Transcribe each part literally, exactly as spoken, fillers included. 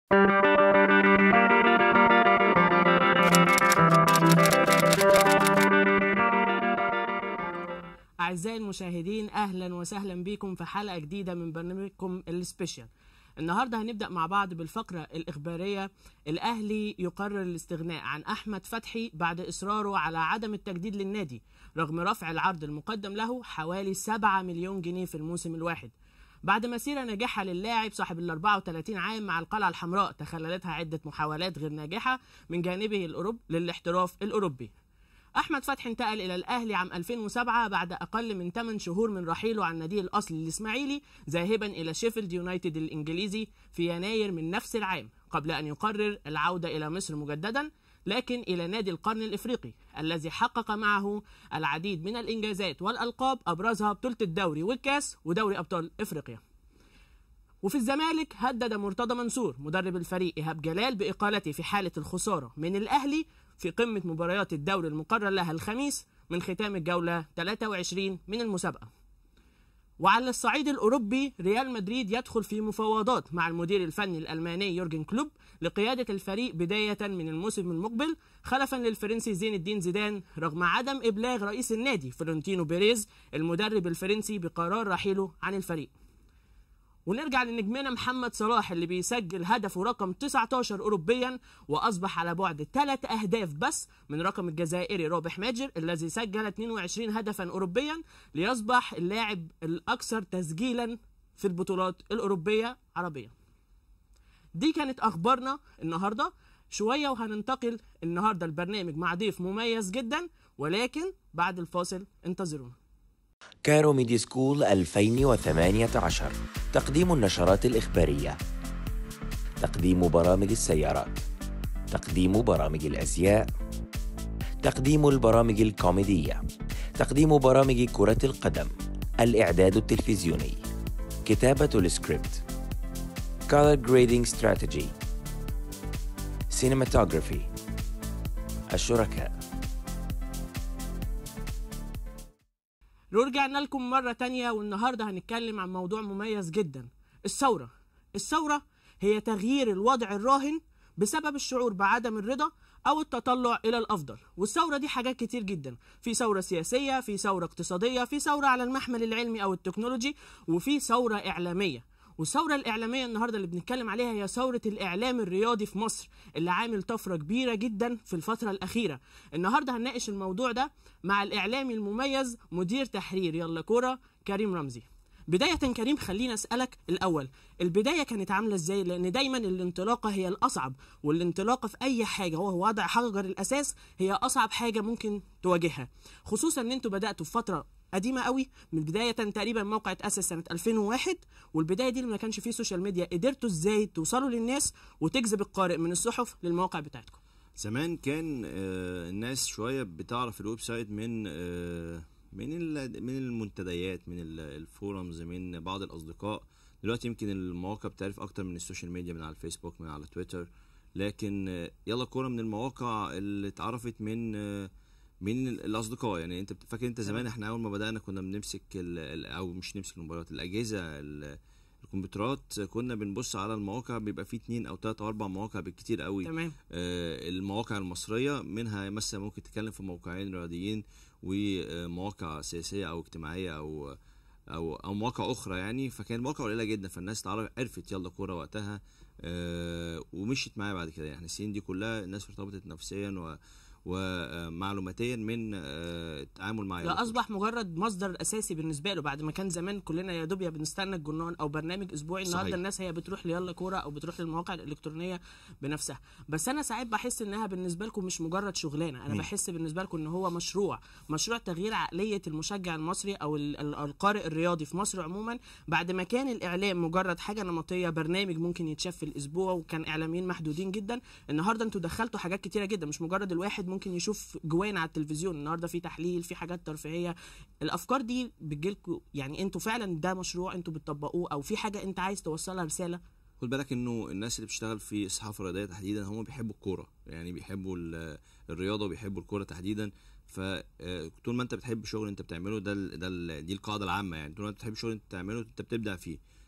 أعزائي المشاهدين، أهلا وسهلا بكم في حلقة جديدة من برنامجكم السبيشال. النهاردة هنبدأ مع بعض بالفقرة الإخبارية. الأهلي يقرر الاستغناء عن أحمد فتحي بعد إصراره على عدم التجديد للنادي رغم رفع العرض المقدم له حوالي سبعة مليون جنيه في الموسم الواحد. بعد مسيرة ناجحة للاعب صاحب ال أربعة وثلاثين عام مع القلعة الحمراء تخللتها عدة محاولات غير ناجحة من جانبه الأوروبي للاحتراف الأوروبي. أحمد فتحي انتقل إلى الأهلي عام ألفين وسبعة بعد أقل من ثمانية شهور من رحيله عن ناديه الأصلي الإسماعيلي ذاهبا إلى شيفيلد يونايتد الإنجليزي في يناير من نفس العام، قبل أن يقرر العودة إلى مصر مجددا، لكن إلى نادي القرن الإفريقي الذي حقق معه العديد من الإنجازات والألقاب، أبرزها بطولة الدوري والكاس ودوري أبطال إفريقيا. وفي الزمالك هدد مرتضى منصور مدرب الفريق إيهاب جلال بإقالته في حالة الخسارة من الأهلي في قمة مباريات الدوري المقرر لها الخميس من ختام الجولة ثلاثة وعشرين من المسابقة. وعلى الصعيد الأوروبي، ريال مدريد يدخل في مفاوضات مع المدير الفني الألماني يورجن كلوب لقيادة الفريق بداية من الموسم المقبل، خلفا للفرنسي زين الدين زيدان رغم عدم إبلاغ رئيس النادي فلورنتينو بيريز المدرب الفرنسي بقرار رحيله عن الفريق. ونرجع لنجمنا محمد صلاح اللي بيسجل هدفه رقم تسعة عشر أوروبيا، وأصبح على بعد ثلاث أهداف بس من رقم الجزائري رابح ماجر الذي سجل اثنين وعشرين هدفا أوروبيا، ليصبح اللاعب الأكثر تسجيلا في البطولات الأوروبية عربيا. دي كانت أخبارنا النهاردة شوية، وهننتقل النهاردة البرنامج مع ضيف مميز جدا، ولكن بعد الفاصل انتظرونا. كايرو ميديا سكول ألفين وثمانية عشر، تقديم النشرات الإخبارية، تقديم برامج السيارات، تقديم برامج الأزياء، تقديم البرامج الكوميدية، تقديم برامج كرة القدم، الإعداد التلفزيوني، كتابة السكريبت، color grading strategy، cinematography. الشركاء. رجعنا لكم مرة تانية، والنهاردة هنتكلم عن موضوع مميز جدا، الثورة. الثورة هي تغيير الوضع الراهن بسبب الشعور بعدم الرضا أو التطلع إلى الأفضل. والثورة دي حاجات كتير جدا، في ثورة سياسية، في ثورة اقتصادية، في ثورة على المحمل العلمي أو التكنولوجي، وفي ثورة إعلامية. والثورة الإعلامية النهاردة اللي بنتكلم عليها هي ثورة الإعلام الرياضي في مصر اللي عامل طفرة كبيرة جدا في الفترة الأخيرة. النهاردة هنناقش الموضوع ده مع الإعلامي المميز مدير تحرير يلا كورة كريم رمزي. بداية كريم، خلينا أسألك الأول، البداية كانت عاملة إزاي؟ لأن دايما الانطلاقة هي الأصعب، والانطلاقة في أي حاجة وهو وضع حجر الأساس هي أصعب حاجة ممكن تواجهها، خصوصا أن أنتوا بدأتوا في فترة قديمة قوي، من بداية تقريبا موقع اتأسس سنة ألفين وواحد، والبداية دي اللي ما كانش فيه سوشيال ميديا، قدرتوا إزاي توصلوا للناس وتجذب القارئ من الصحف للمواقع بتاعتكم؟ زمان كان آه الناس شوية بتعرف الويب سايت من آه من من المنتديات، من الفورمز، من بعض الأصدقاء. دلوقتي يمكن المواقع بتعرف أكتر من السوشيال ميديا، من على الفيسبوك، من على تويتر. لكن آه يلا كورة من المواقع اللي اتعرفت من آه من الاصدقاء. يعني انت فاكر انت زمان احنا اول ما بدانا كنا بنمسك او مش نمسك الموبايلات، الاجهزه الكمبيوترات، كنا بنبص على المواقع، بيبقى فيه اتنين او تلات او اربع مواقع بالكتير قوي. تمام. آه المواقع المصريه منها مثلا ممكن تتكلم في موقعين رياضيين ومواقع سياسيه او اجتماعيه او او او مواقع اخرى يعني. فكان مواقع قليله جدا، فالناس تعرف عرفت يلا كوره وقتها آه ومشيت معايا بعد كده. يعني السنين دي كلها الناس ارتبطت نفسيا و ومعلوماتيا من التعامل مع لا اصبح مجرد مصدر اساسي بالنسبه له، بعد ما كان زمان كلنا يا دوب بنستنى الجرنان او برنامج اسبوعي. النهارده الناس هي بتروح ليلا كوره او بتروح للمواقع الالكترونيه بنفسها. بس انا ساعات بحس انها بالنسبه لكم مش مجرد شغلانه، انا م. بحس بالنسبه لكم ان هو مشروع مشروع تغيير عقليه المشجع المصري او القارئ الرياضي في مصر عموما. بعد ما كان الاعلام مجرد حاجه نمطيه، برنامج ممكن يتشاف في الاسبوع وكان اعلاميين محدودين جدا، النهارده انتوا دخلتوا حاجات كتيره جدا، مش مجرد الواحد ممكن يشوف جوان على التلفزيون، النهارده في تحليل، في حاجات ترفيهيه. الافكار دي بتجيلكوا يعني انتوا فعلا ده مشروع انتوا بتطبقوه، او في حاجه انت عايز توصلها رساله؟ خد بالك انه الناس اللي بتشتغل في الصحافه الرياضيه تحديدا هم بيحبوا الكوره، يعني بيحبوا الرياضه وبيحبوا الكوره تحديدا. فطول ما انت بتحب شغل انت بتعمله، ده ده دي القاعده العامه يعني. طول ما انت بتحب شغل انت بتعمله انت بتبدع فيه.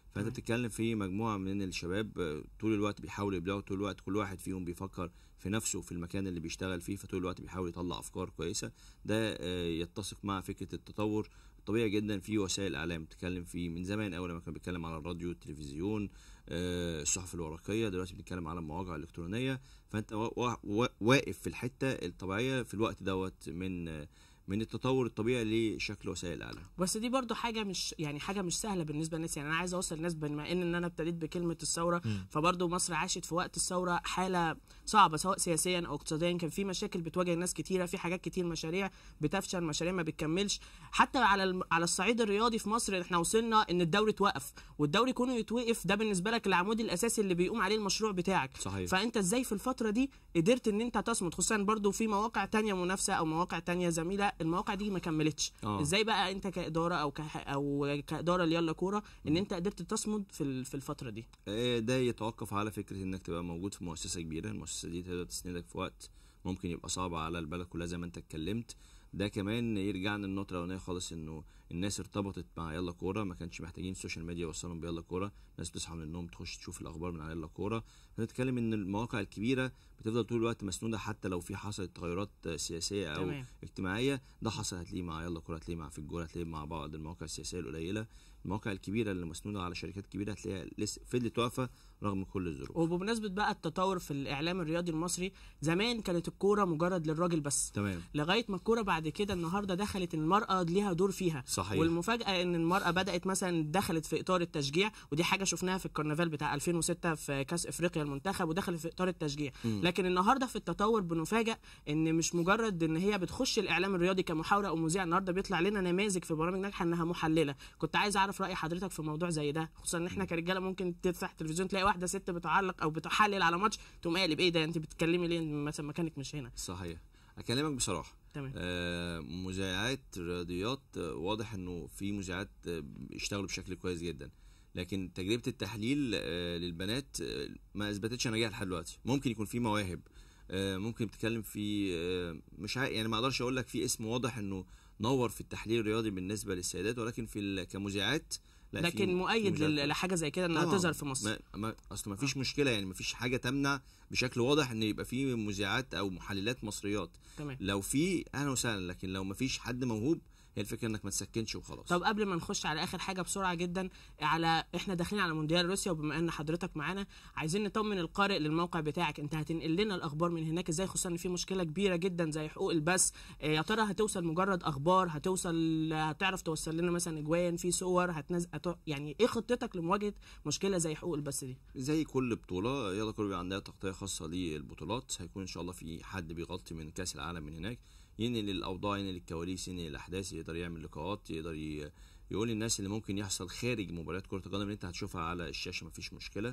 فانت بتتكلم في مجموعه من الشباب طول الوقت بيحاولوا يبدعوا، طول الوقت كل واحد فيهم بيفكر في نفسه في المكان اللي بيشتغل فيه، فطول الوقت بيحاول يطلع افكار كويسه. ده يتسق مع فكره التطور طبيعي جدا في وسائل الاعلام. بتتكلم في من زمان اول لما كان بيتكلم على الراديو والتلفزيون، الصحف الورقيه، دلوقتي بنتكلم على المواقع الالكترونيه. فانت واقف في الحته الطبيعيه في الوقت دوت من من التطور الطبيعي لشكل وسائل الاعلام. بس دي برضو حاجه مش يعني حاجه مش سهله بالنسبه للناس. يعني انا عايز اوصل للناس بما ان, إن انا ابتديت بكلمه الثوره، م. فبرضو مصر عاشت في وقت الثوره حاله صعبه سواء سياسيا او اقتصاديا. كان في مشاكل بتواجه ناس كتيره، في حاجات كتير، مشاريع بتفشل، مشاريع ما بتكملش. حتى على على الصعيد الرياضي في مصر احنا وصلنا ان الدوري توقف، والدوري كونه يتوقف ده بالنسبه لك العمود الاساسي اللي بيقوم عليه المشروع بتاعك. صحيح. فانت ازاي في الفتره دي قدرت ان انت تصمد، خصوصا برضو في مواقع تانية منافسه او مواقع تانية زميله المواقع دي ما كملتش. أوه. ازاي بقى انت كاداره او كح او كاداره ليلا كوره ان انت قدرت تصمد في في الفتره دي؟ ده يتوقف على فكره انك تبقى موجود في مؤسسه كبيره. المؤسسه دي تقدر تسندك في وقت ممكن يبقى صعب على البلد كلها زي ما انت اتكلمت. ده كمان يرجعنا للنقطه الاولانيه خالص، انه الناس ارتبطت مع يلا كوره، ما كانش محتاجين السوشيال ميديا يوصلهم بيلا كوره. الناس بتصحى من النوم تخش تشوف الاخبار من على يلا كوره. فنتكلم ان المواقع الكبيره بتفضل طول الوقت مسنوده، حتى لو في حصلت تغيرات سياسيه او تمام. اجتماعيه. ده حصل هتلاقيه مع يلا كوره، هتلاقيه مع في الجوله، هتلاقيه مع بعض المواقع السياسيه القليله. المواقع الكبيره اللي مسنوده على شركات كبيره هتلاقيها لسه فضلت واقفه رغم كل الظروف. وبمناسبه بقى التطور في الاعلام الرياضي المصري، زمان كانت الكوره مجرد للراجل بس، تمام، لغايه ما الكوره بعد كده النهارده دخلت المراه ليها دور فيها. صحيح. والمفاجاه ان المراه بدات مثلا دخلت في اطار التشجيع، ودي حاجه شفناها في الكرنفال بتاع ألفين وستة في كاس افريقيا المنتخب، ودخلت في اطار التشجيع. م. لكن النهارده في التطور بنفاجئ ان مش مجرد ان هي بتخش الاعلام الرياضي كمحاوره او مذيع، النهارده بيطلع لنا نماذج في برامج ناجحه انها محلله. كنت عايز اعرف راي حضرتك في موضوع زي ده، خصوصا ان احنا كرجاله ممكن تفتح التلفزيون تلاقي واحده ست بتعلق او بتحلل على ماتش تقوم قالب ايه ده انت بتتكلمي ليه مثلا مكانك مش هنا. صحيح. اكلمك بصراحه، تمام. آه مذيعات رياضيات آه واضح انه في مذيعات آه اشتغلوا بشكل كويس جدا، لكن تجربه التحليل آه للبنات آه ما اثبتتش نجاح لحد دلوقتي. ممكن يكون في مواهب، آه ممكن بتتكلم في آه مش عارف يعني، ما اقدرش اقول لك في اسم واضح انه نور في التحليل الرياضي بالنسبه للسيدات، ولكن في كمذيعات لكن مؤيد لحاجه زي كده انها تظهر في مصر. ما ما اصل ما فيش آه. مشكله يعني، ما فيش حاجه تمنع بشكل واضح ان يبقى في مذيعات او محللات مصريات. تمام. لو في اهلا وسهلا، لكن لو ما فيش حد موهوب هي الفكره انك ما تسكنش وخلاص. طب قبل ما نخش على اخر حاجه بسرعه جدا، على احنا داخلين على مونديال روسيا، وبما ان حضرتك معانا عايزين نطمن القارئ للموقع بتاعك، انت هتنقل لنا الاخبار من هناك ازاي، خصوصا ان في مشكله كبيره جدا زي حقوق البث. يا ترى هتوصل مجرد اخبار، هتوصل هتعرف توصل لنا مثلا اجوان في صور هتنزل، يعني ايه خطتك لمواجهه مشكله زي حقوق البث دي؟ زي كل بطوله يلا كل بيبقى عندها تغطيه خاصه للبطولات. هيكون ان شاء الله في حد بيغطي من كاس العالم من هناك، ينقل الاوضاع، ينقل الكواليس، ينقل الاحداث، يقدر يعمل لقاءات، يقدر يقول للناس اللي ممكن يحصل خارج مباريات كره القدم اللي انت هتشوفها على الشاشه، مفيش مشكله.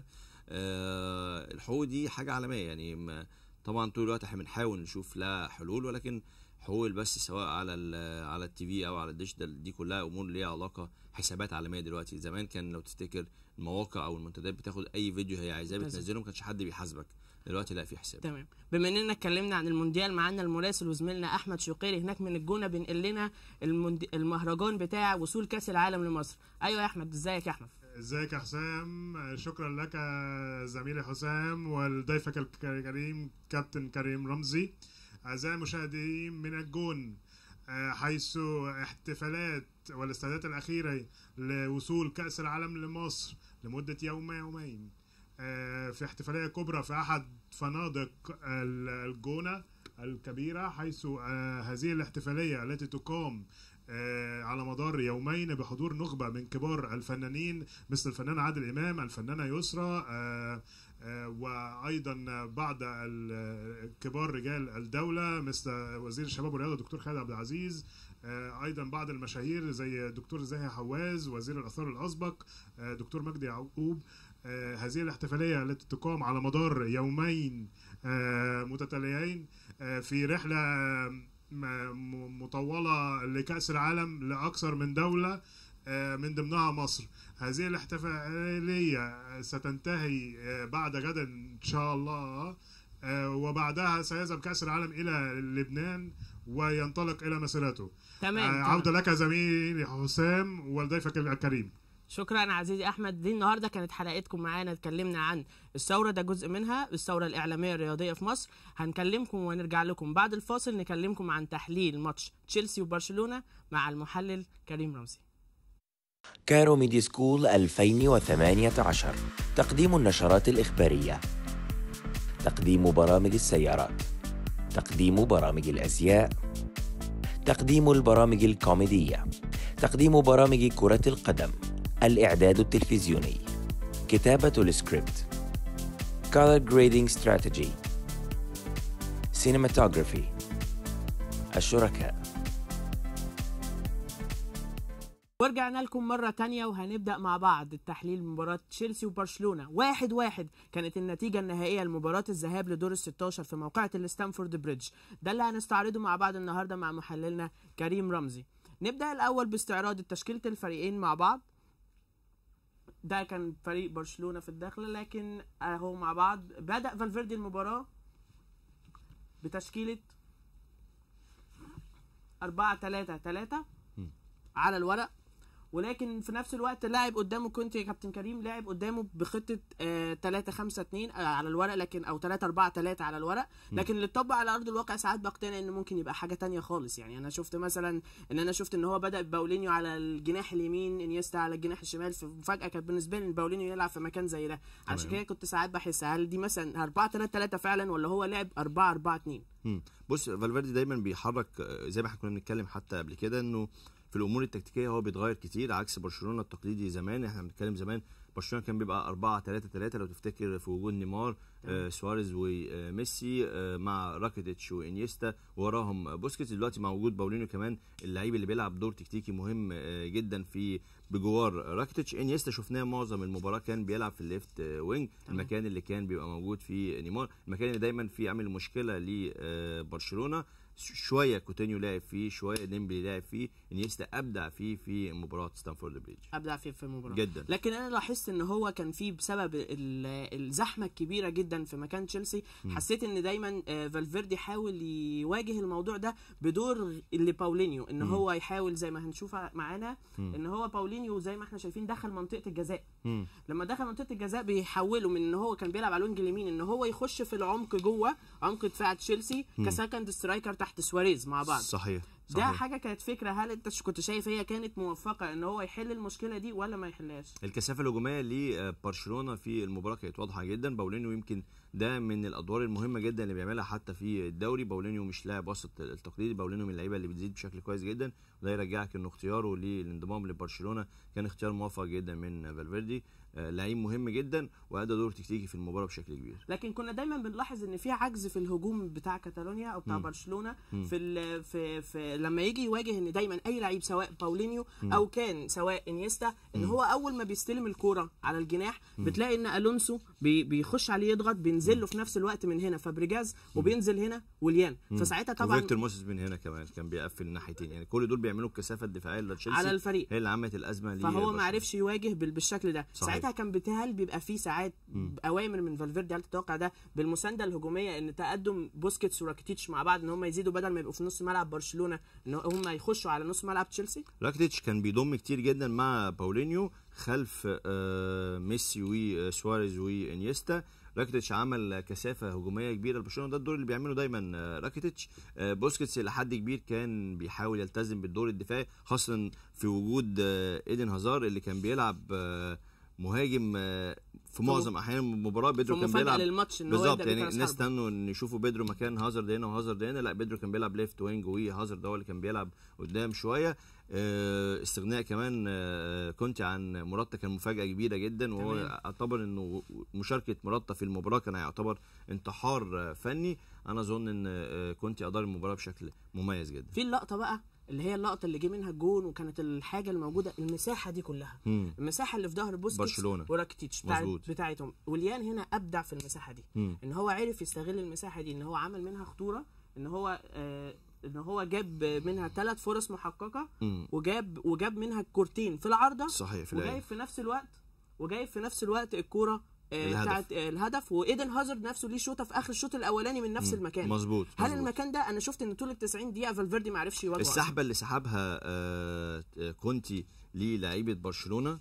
أه الحقوق دي حاجه عالميه يعني، طبعا طول الوقت احنا بنحاول نشوف لها حلول، ولكن حقوق البث سواء على على التي في او على الديجيتال دي كلها امور ليها علاقه، حسابات عالميه دلوقتي. زمان كان لو تفتكر المواقع او المنتديات بتاخد اي فيديو هي عايزاه بتنزله، ما كانش حد بيحاسبك. دلوقتي لا، في حساب. تمام. بما اننا اتكلمنا عن المونديال، معانا المراسل وزميلنا احمد شقيري هناك من الجونه بينقل لنا الموندي... المهرجان بتاع وصول كاس العالم لمصر. ايوه يا احمد، ازيك يا احمد؟ ازيك يا حسام؟ شكرا لك زميلي حسام ولضيفك الكريم كابتن كريم رمزي. اعزائي المشاهدين من الجون، حيث احتفالات والاستعدادات الاخيره لوصول كاس العالم لمصر لمده يوم يومين في احتفاليه كبرى في احد فنادق الجونه الكبيره، حيث هذه الاحتفاليه التي تقام على مدار يومين بحضور نخبه من كبار الفنانين مثل الفنان عادل امام، الفنانه يسرى، وايضا بعض كبار رجال الدوله مثل وزير الشباب والرياضه دكتور خالد عبد العزيز، ايضا بعض المشاهير زي دكتور زاهي حواز وزير الاثار الاسبق دكتور مجدي يعقوب. هذه الاحتفاليه التي تقام على مدار يومين متتاليين في رحله مطوله لكأس العالم لأكثر من دولة من ضمنها مصر. هذه الاحتفالية ستنتهي بعد غدا إن شاء الله، وبعدها سيذهب كأس العالم إلى لبنان وينطلق إلى مسيرته. تمام. عودة لك زميلي حسام وضيفك الكريم. شكرا عزيزي احمد. دي النهارده كانت حلقتكم معانا، اتكلمنا عن الثوره، ده جزء منها، الثوره الاعلاميه الرياضيه في مصر. هنكلمكم ونرجع لكم بعد الفاصل نكلمكم عن تحليل ماتش تشيلسي وبرشلونه مع المحلل كريم رمزي. كايرو ميديا سكول ألفين وثمانية عشر، تقديم النشرات الإخبارية، تقديم برامج السيارات، تقديم برامج الأزياء، تقديم البرامج الكوميدية، تقديم برامج كرة القدم، الإعداد التلفزيوني، كتابة السكريبت، Color Grading Strategy، Cinematography. الشركاء. ورجعنا لكم مرة تانية وهنبدأ مع بعض التحليل مباراة تشيلسي وبرشلونة. واحد واحد كانت النتيجة النهائية لمباراة الذهاب لدور الستاشر في موقعة الستانفورد بريدج. ده اللي هنستعرضه مع بعض النهاردة مع محللنا كريم رمزي. نبدأ الأول باستعراض تشكيلة الفريقين مع بعض. ده كان فريق برشلونة في الداخل، لكن اهو مع بعض بدأ فالفيردي المباراة بتشكيلة أربعة ثلاثة ثلاثة على الورق، ولكن في نفس الوقت لاعب قدامه كنت يا كابتن كريم لاعب قدامه بخطه آه ثلاثة خمسة اثنين آه على الورق، لكن او ثلاثة أربعة ثلاثة على الورق، لكن اللي اتطبق على ارض الواقع ساعات بقتنع انه ممكن يبقى حاجه تانية خالص. يعني انا شفت مثلا ان انا شفت ان هو بدا باولينيو على الجناح اليمين، انيستا على الجناح الشمال، ففجاه كانت بالنسبه لي باولينيو يلعب في مكان زي ده، عشان كده كنت ساعات بحس هل دي مثلا أربعة ثلاثة ثلاثة فعلا ولا هو لعب أربعة أربعة اثنين. بص فالفيردي دايما بيحرك زي ما احنا كنا بنتكلم حتى قبل كده انه في الامور التكتيكيه هو بيتغير كتير عكس برشلونه التقليدي زمان. احنا بنتكلم زمان برشلونه كان بيبقى أربعة ثلاثة ثلاثة لو تفتكر، في وجود نيمار آه سواريز وميسي آه مع راكيتيتش وانيستا وراهم بوسكيتس. دلوقتي مع وجود باولينيو كمان اللعيب اللي بيلعب دور تكتيكي مهم آه جدا في بجوار راكيتيتش. انيستا شفناه معظم المباراه كان بيلعب في الليفت آه وينج، المكان اللي كان بيبقى موجود فيه نيمار، المكان اللي دايما فيه عامل مشكله لبرشلونه. شويه كوتينيو لعب فيه، شويه ديمبلي لعب فيه، انيستا ابدع فيه في مباراه ستانفورد بريدج، ابدع فيه في المباراه جدا. لكن انا لاحظت ان هو كان فيه بسبب الزحمه الكبيره جدا في مكان تشيلسي، حسيت ان دايما فالفيردي حاول يواجه الموضوع ده بدور اللي باولينيو، ان م. هو يحاول زي ما هنشوف معانا ان هو باولينيو زي ما احنا شايفين دخل منطقه الجزاء. م. لما دخل منطقه الجزاء بيحوله من ان هو كان بيلعب على الوينج اليمين ان هو يخش في العمق جوه عمق دفاع تشيلسي كسكند سترايكر تحت سواريز مع بعض. صحيح. ده صحيح. حاجه كانت فكره، هل انت كنت شايف هي كانت موفقه ان هو يحل المشكله دي ولا ما يحلهاش؟ الكثافه الهجوميه لبرشلونه في المباراه كانت واضحه جدا. باولينيو يمكن ده من الادوار المهمه جدا اللي بيعملها حتى في الدوري. باولينيو مش لاعب وسط التقليدي، باولينيو من اللعيبه اللي بتزيد بشكل كويس جدا، وده يرجعك انه اختياره للانضمام لبرشلونه كان اختيار موفق جدا من فالفيردي. لعيب مهم جدا وادى دور تكتيكي في المباراه بشكل كبير. لكن كنا دايما بنلاحظ ان في عجز في الهجوم بتاع كاتالونيا او بتاع م. برشلونه م. في, في في لما يجي يواجه ان دايما اي لعيب سواء باولينيو م. او كان سواء انيستا ان م. هو اول ما بيستلم الكوره على الجناح م. بتلاقي ان الونسو بي بيخش عليه يضغط، بينزل له في نفس الوقت من هنا فابريجاز وبينزل هنا وليان، فساعتها طبعا وفيكتور موسيس من هنا كمان كان بيقفل الناحيتين. يعني كل دول بيعملوا الكثافه الدفاعيه لتشيلسي على الفريق، هي اللي عملت الازمه. فهو ما عرفش يواجه بالشكل ده. صحيح. ساعتها كان بتهل بيبقى في ساعات م. اوامر من فالفيردي، هل تتوقع ده بالمسانده الهجوميه ان تقدم بوسكيتس وراكيتيتش مع بعض ان هم يزيدوا بدل ما يبقوا في نص ملعب برشلونه ان هم يخشوا على نص ملعب تشيلسي؟ راكيتيتش كان بيضم كتير جدا مع باولينيو خلف آه ميسي وسواريز وانيستا. راكيتيتش عمل كثافه هجوميه كبيره لبرشلونه، ده الدور اللي بيعمله دايما راكيتيتش. بوسكيتس لحد كبير كان بيحاول يلتزم بالدور الدفاعي، خاصه في وجود ايدن هازار اللي كان بيلعب مهاجم في معظم احيان المباراه. بيدرو كان بيلعب للماتش ان هو بالظبط، يعني الناس استنوا ان يشوفوا بيدرو مكان هازارد هنا وهازارد هنا، لا بيدرو كان بيلعب ليفت وينج وهازارد هو اللي كان بيلعب قدام شويه. استغناء كمان كنت عن موراتا كان مفاجاه كبيره جدا، وهو اعتبر انه مشاركه موراتا في المباراه كان هيعتبر انتحار فني. انا اظن ان كنت ادار المباراه بشكل مميز جدا. في اللقطه بقى اللي هي اللقطه اللي جه منها الجون وكانت الحاجه الموجوده المساحه دي كلها، مم. المساحه اللي في ظهر بوسكيتس وراكيتيتش بتاعتهم، وليان هنا ابدع في المساحه دي. مم. ان هو عرف يستغل المساحه دي، ان هو عمل منها خطوره، ان هو آه ان هو جاب منها ثلاث فرص محققه، مم. وجاب وجاب منها الكورتين في العارضه. صحيح. في وجايب في نفس الوقت وجايب في نفس الوقت الكوره الهدف. بتاعت الهدف، وايدن هازارد نفسه ليه شوطه في اخر الشوط الاولاني من نفس المكان. مظبوط. هل مزبوط. المكان ده انا شفت ان طول ال تسعين دقيقه فالفيردي ما عرفش يواجهه. السحبه اللي سحبها آه كونتي للاعيبه برشلونه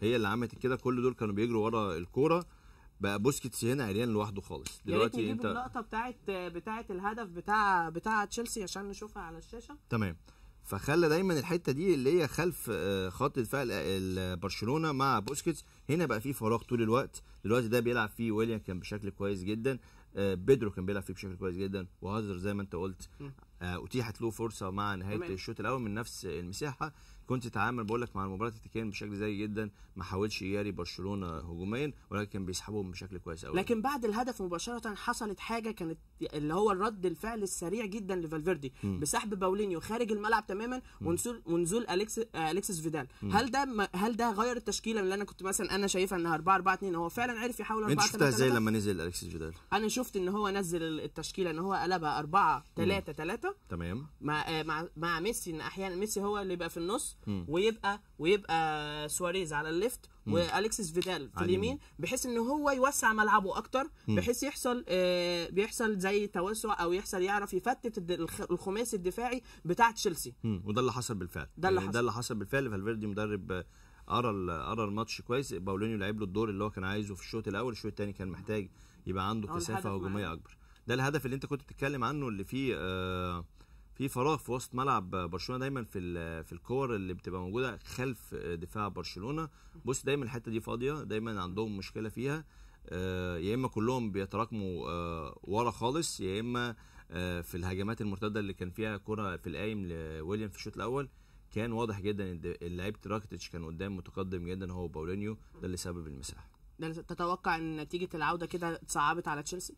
هي اللي عملت كده. كل دول كانوا بيجروا ورا الكوره، بقى بوسكيتس هنا عريان لوحده خالص. دلوقتي انت اللقطه بتاعت بتاعت الهدف بتاع بتاع تشيلسي عشان نشوفها على الشاشه. تمام. فخلى دايما الحته دي اللي هي خلف خط دفاع برشلونه مع بوسكيتس، هنا بقى في فراغ طول الوقت. دلوقتي ده بيلعب فيه ويليام كان بشكل كويس جدا، بيدرو كان بيلعب فيه بشكل كويس جدا، وهازر زي ما انت قلت اتيحت له فرصه مع نهايه تمام. الشوط الاول من نفس المساحه كنت تتعامل بقول لك مع المباراه تكتيكيا بشكل زي جدا، ما حاولش يجاري برشلونه هجوميا ولكن كان بيسحبهم بشكل كويس قوي. لكن بعد الهدف مباشره حصلت حاجه كانت اللي هو الرد الفعل السريع جدا لفالفيردي بسحب باولينيو خارج الملعب تماما ونزول ونزول اليكس اليكسيس فيدال. م. هل ده هل ده غير التشكيله اللي انا كنت مثلا انا شايفها انها أربعة أربعة اتنين؟ هو فعلا عرف يحاول أربعة ثلاثة ثلاثة. انت شفتها ازاي لما نزل اليكسيس فيدال؟ انا شفت ان هو نزل التشكيله ان هو قلبها أربعة ثلاثة ثلاثة تمام مع مع مع ميسي، ان احيانا ميسي هو اللي يبقى في النص م. ويبقى ويبقى سواريز على الليفت واليكسيس فيدال في اليمين، بحيث ان هو يوسع ملعبه اكتر، بحيث يحصل آه بيحصل زي توسع او يحصل يعرف يفتت الخماسي الدفاعي بتاع تشيلسي. وده اللي حصل بالفعل. ده اللي يعني حصل. ده اللي حصل بالفعل. فالفيردي مدرب قرا قرا الماتش كويس، باولينيو لعب له الدور اللي هو كان عايزه في الشوط الاول، الشوط الثاني كان محتاج يبقى عنده كثافه هجوميه اكبر. ده الهدف اللي انت كنت بتتكلم عنه اللي فيه آه في فراغ في وسط ملعب برشلونه دايما في في الكور اللي بتبقى موجوده خلف دفاع برشلونه. بص دايما الحته دي فاضيه، دايما عندهم مشكله فيها، آه يا اما كلهم بيتراكموا آه ورا خالص، يا اما آه في الهجمات المرتده اللي كان فيها كره في القايم لويليام في الشوط الاول كان واضح جدا ان اللعيب راكيتيتش كان قدام متقدم جدا هو باولينيو، ده اللي سبب المساحه. ده تتوقع ان نتيجه العوده كده اتصعبت على تشيلسي؟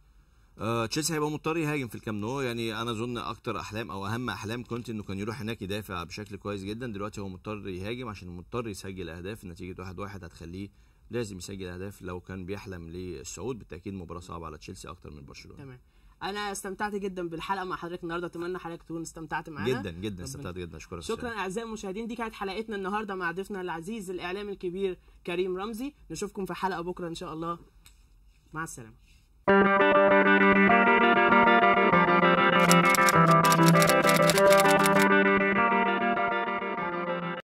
آه، تشيلسي هيبقى مضطر يهاجم في الكامب نو. يعني انا اظن اكتر احلام او اهم احلام كنت انه كان يروح هناك يدافع بشكل كويس جدا، دلوقتي هو مضطر يهاجم عشان مضطر يسجل اهداف. نتيجه واحد واحد هتخليه لازم يسجل اهداف. لو كان بيحلم للصعود بالتاكيد مباراه صعبه على تشيلسي اكتر من برشلونه. تمام. انا استمتعت جدا بالحلقه مع حضرتك النهارده، اتمنى حضرتك تكون استمتعت معانا جدا جدا. استمتعت جدا. اشكرك. شكرا اعزائي المشاهدين، دي كانت حلقتنا النهارده مع ضيفنا العزيز الاعلامي الكبير كريم رمزي. نشوفكم في حلقه بكره ان شاء الله. مع السلامه.